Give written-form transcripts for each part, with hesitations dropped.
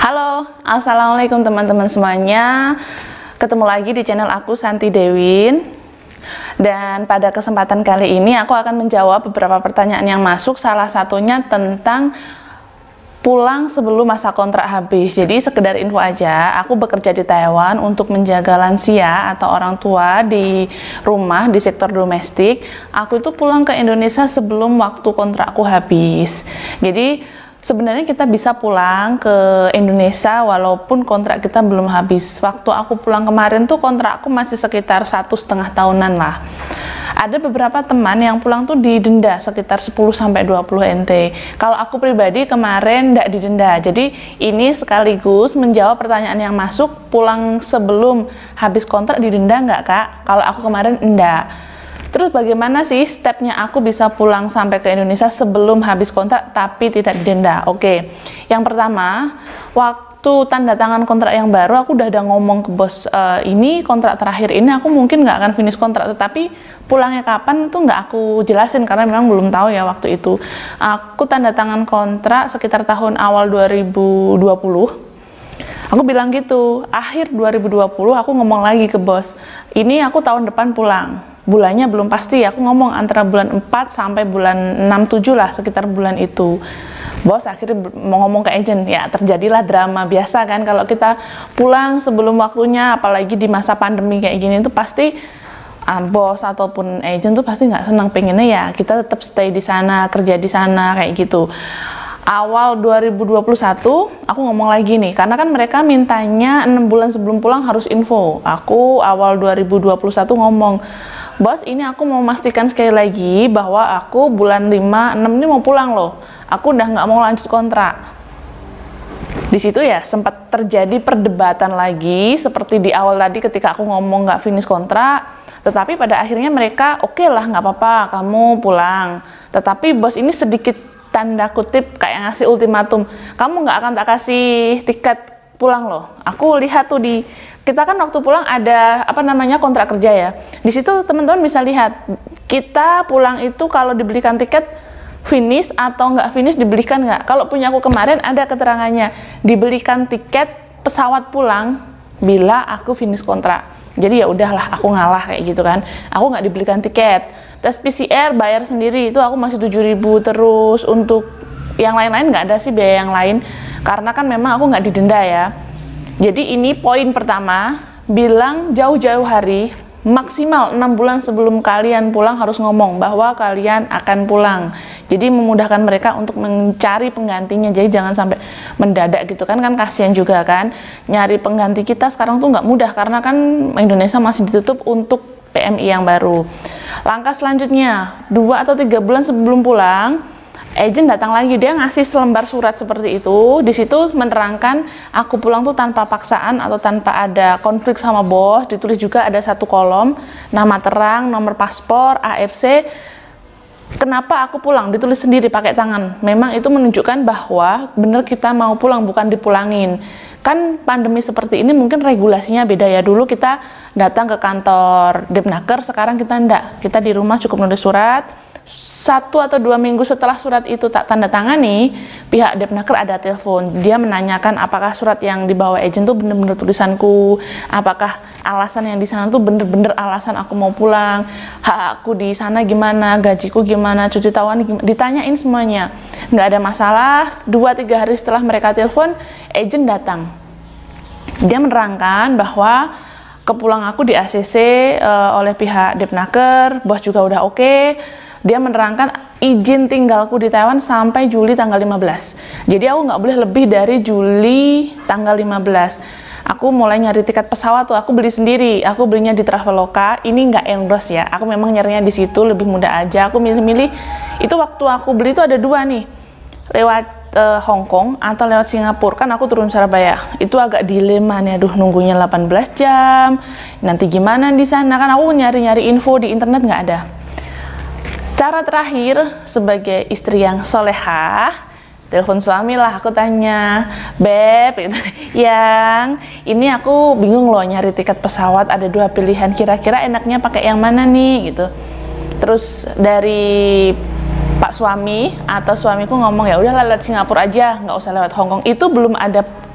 Halo, assalamualaikum teman-teman semuanya. Ketemu lagi di channel aku, Santi Dewin. Dan pada kesempatan kali ini aku akan menjawab beberapa pertanyaan yang masuk. Salah satunya tentang pulang sebelum masa kontrak habis. Jadi sekedar info aja, aku bekerja di Taiwan untuk menjaga lansia atau orang tua di rumah di sektor domestik. Aku itu pulang ke Indonesia sebelum waktu kontrakku habis. Jadi sebenarnya kita bisa pulang ke Indonesia walaupun kontrak kita belum habis. Waktu aku pulang kemarin tuh kontrakku masih sekitar 1,5 tahunan lah. Ada beberapa teman yang pulang tuh didenda sekitar 10-20 NT. Kalau aku pribadi kemarin nggak didenda. Jadi ini sekaligus menjawab pertanyaan yang masuk, pulang sebelum habis kontrak didenda nggak Kak? Kalau aku kemarin enggak. Terus bagaimana sih stepnya aku bisa pulang sampai ke Indonesia sebelum habis kontrak tapi tidak didenda? Oke, yang pertama, waktu tanda tangan kontrak yang baru aku udah ada ngomong ke bos, ini kontrak terakhir ini aku mungkin nggak akan finish kontrak, tetapi pulangnya kapan itu nggak aku jelasin karena memang belum tahu ya waktu itu. Aku tanda tangan kontrak sekitar tahun awal 2020. Aku bilang gitu, akhir 2020 aku ngomong lagi ke bos, ini aku tahun depan pulang. Bulannya belum pasti, aku ngomong antara bulan 4 sampai bulan 6-7 lah, sekitar bulan itu. Bos akhirnya mau ngomong ke agent, ya terjadilah drama biasa kan, kalau kita pulang sebelum waktunya, apalagi di masa pandemi kayak gini itu pasti bos ataupun agent tuh pasti nggak senang, pengennya ya kita tetap stay di sana, kerja di sana kayak gitu. Awal 2021 aku ngomong lagi nih, karena kan mereka mintanya 6 bulan sebelum pulang harus info. Aku awal 2021 ngomong, bos ini aku mau memastikan sekali lagi bahwa aku bulan 5-6 ini mau pulang loh, aku udah nggak mau lanjut kontrak. Di situ ya sempat terjadi perdebatan lagi seperti di awal tadi ketika aku ngomong nggak finish kontrak, tetapi pada akhirnya mereka oke lah nggak apa-apa kamu pulang. Tetapi bos ini sedikit tanda kutip kayak ngasih ultimatum, kamu nggak akan tak kasih tiket pulang loh. Aku lihat tuh di kita kan waktu pulang ada apa namanya kontrak kerja ya. Di situ teman-teman bisa lihat kita pulang itu kalau dibelikan tiket finish atau nggak finish dibelikan nggak. Kalau punya aku kemarin ada keterangannya dibelikan tiket pesawat pulang bila aku finish kontrak. Jadi ya udahlah aku ngalah kayak gitu kan. Aku nggak dibelikan tiket. Tes PCR bayar sendiri itu aku masih 7.000 terus. Untuk yang lain-lain nggak ada sih biaya yang lain karena kan memang aku nggak didenda ya. Jadi ini poin pertama, bilang jauh-jauh hari, maksimal 6 bulan sebelum kalian pulang harus ngomong bahwa kalian akan pulang. Jadi memudahkan mereka untuk mencari penggantinya. Jadi jangan sampai mendadak gitu kan kasihan juga kan. Nyari pengganti kita sekarang tuh nggak mudah karena kan Indonesia masih ditutup untuk PMI yang baru. Langkah selanjutnya, 2 atau 3 bulan sebelum pulang, agent datang lagi, dia ngasih selembar surat seperti itu. Di situ menerangkan aku pulang tuh tanpa paksaan atau tanpa ada konflik sama bos. Ditulis juga ada 1 kolom, nama terang, nomor paspor, ARC. Kenapa aku pulang? Ditulis sendiri pakai tangan. Memang itu menunjukkan bahwa benar kita mau pulang, bukan dipulangin. Kan pandemi seperti ini mungkin regulasinya beda ya. Dulu kita datang ke kantor Depnaker, sekarang kita enggak. Kita di rumah cukup nulis surat. 1 atau 2 minggu setelah surat itu tak tanda tangani, pihak Depnaker ada telepon. Dia menanyakan apakah surat yang dibawa agent tuh bener-bener tulisanku, apakah alasan yang di sana tuh bener-bener alasan aku mau pulang, hak aku di sana gimana, gajiku gimana, cuci tahunan gimana, ditanyain semuanya. Nggak ada masalah. 2-3 hari setelah mereka telepon, agent datang. Dia menerangkan bahwa kepulang aku di ACC oleh pihak Depnaker, bos juga udah oke. Dia menerangkan izin tinggalku di Taiwan sampai Juli tanggal 15. Jadi aku nggak boleh lebih dari Juli tanggal 15. Aku mulai nyari tiket pesawat tuh, aku beli sendiri. Aku belinya di Traveloka. Ini nggak endorse ya. Aku memang nyarinya di situ lebih mudah aja. Aku milih-milih. Itu waktu aku beli itu ada 2 nih. Lewat Hong Kong atau lewat Singapura. Kan aku turun Surabaya. Itu agak dilema nih. Aduh, nunggunya 18 jam. Nanti gimana di sana? Kan aku nyari-nyari info di internet nggak ada. Cara terakhir sebagai istri yang solehah, telepon suami lah, aku tanya, Beb, gitu, yang ini aku bingung loh nyari tiket pesawat, ada 2 pilihan, kira-kira enaknya pakai yang mana nih gitu. Terus dari Pak suami atau suamiku ngomong, ya udah lewat Singapura aja, nggak usah lewat Hong Kong. Itu belum ada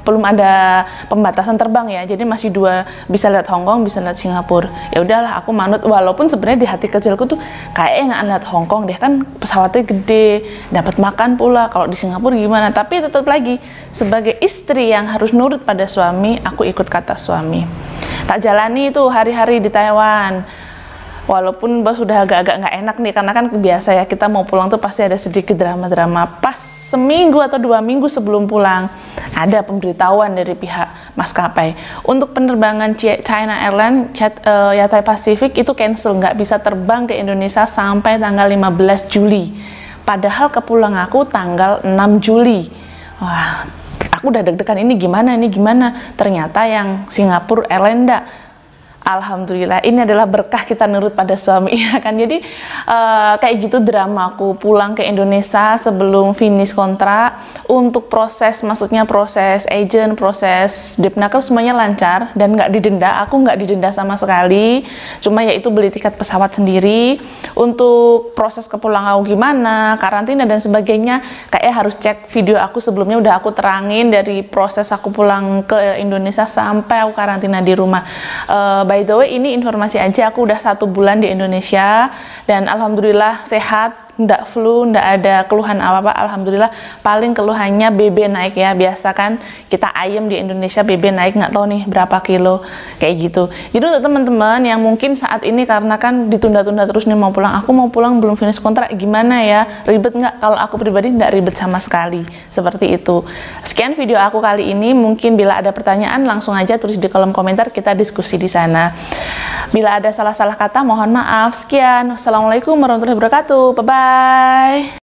belum ada pembatasan terbang ya, jadi masih dua, bisa lihat Hong Kong, bisa lihat Singapura. Ya udahlah, aku manut, walaupun sebenarnya di hati kecilku tuh kayak enak lihat Hong Kong deh, kan pesawatnya gede, dapat makan pula. Kalau di Singapura gimana? Tapi tetap lagi sebagai istri yang harus nurut pada suami, aku ikut kata suami. Tak jalani itu hari-hari di Taiwan. Walaupun bos sudah agak-agak nggak enak nih, karena kan biasa ya, kita mau pulang tuh pasti ada sedikit drama-drama. Pas seminggu atau 2 minggu sebelum pulang, ada pemberitahuan dari pihak maskapai untuk penerbangan China Airlines Cathay Pacific itu cancel, nggak bisa terbang ke Indonesia sampai tanggal 15 Juli. Padahal kepulang aku tanggal 6 Juli. Wah, aku udah deg-degan, ini gimana, ini gimana. Ternyata yang Singapura Airlines enggak. Alhamdulillah, ini adalah berkah kita nurut pada suami, ya kan. Jadi kayak gitu dramaku pulang ke Indonesia sebelum finish kontrak. Untuk proses, maksudnya proses agent, proses Dipnaker semuanya lancar dan nggak didenda. Aku nggak didenda sama sekali, cuma yaitu beli tiket pesawat sendiri. Untuk proses kepulangan aku gimana, karantina dan sebagainya, kayak harus cek video aku sebelumnya, udah aku terangin dari proses aku pulang ke Indonesia sampai aku karantina di rumah. By the way, ini informasi aja, aku udah 1 bulan di Indonesia dan alhamdulillah sehat, ndak flu, ndak ada keluhan apa-apa, alhamdulillah. Paling keluhannya BB naik ya, biasa kan kita ayam di Indonesia, BB naik nggak tahu nih berapa kilo, kayak gitu. Jadi untuk teman-teman yang mungkin saat ini karena kan ditunda-tunda terus nih mau pulang, aku mau pulang belum finish kontrak, gimana ya, ribet nggak? Kalau aku pribadi nggak ribet sama sekali, seperti itu. Sekian video aku kali ini, mungkin bila ada pertanyaan langsung aja tulis di kolom komentar, kita diskusi di sana. Bila ada salah-salah kata mohon maaf. Sekian, wassalamualaikum warahmatullahi wabarakatuh, bye bye.